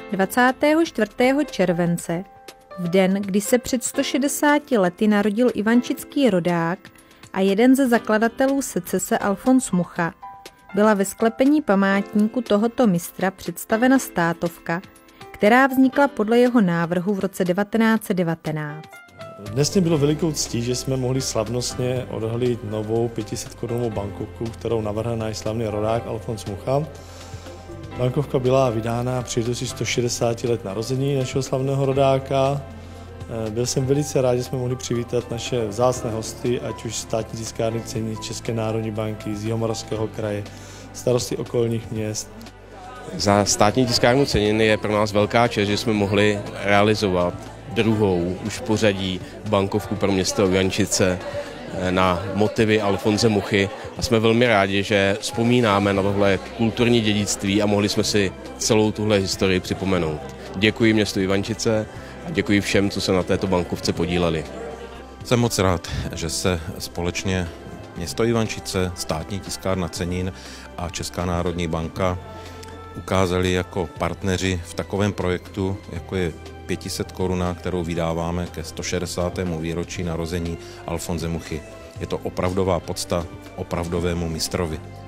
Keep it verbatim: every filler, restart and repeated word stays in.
dvacátého čtvrtého července, v den, kdy se před sto šedesáti lety narodil ivančický rodák a jeden ze zakladatelů secese Alfons Mucha, byla ve sklepení památníku tohoto mistra představena státovka, která vznikla podle jeho návrhu v roce devatenáct set devatenáct. Dnes mě bylo velikou ctí, že jsme mohli slavnostně odhalit novou pětiset korunovou bankovku, kterou navrhl náš slavný rodák Alfons Mucha. Bankovka byla vydána při sto šedesáti let narození našeho slavného rodáka. Byl jsem velice rád, že jsme mohli přivítat naše vzácné hosty, ať už státní tiskárny cenin České národní banky, z Jihomoravského kraje, starosty okolních měst. Za státní tiskárnu cenin je pro nás velká čest, že jsme mohli realizovat druhou už v pořadí bankovku pro město Ivančice na motivy Alfonse Muchy a jsme velmi rádi, že vzpomínáme na tohle kulturní dědictví a mohli jsme si celou tuhle historii připomenout. Děkuji městu Ivančice a děkuji všem, co se na této bankovce podíleli. Jsem moc rád, že se společně město Ivančice, státní tiskárna cenin a Česká národní banka ukázali jako partneři v takovém projektu, jako je pětiset koruna, kterou vydáváme ke sto šedesátému výročí narození Alfonse Muchy. Je to opravdová pocta opravdovému mistrovi.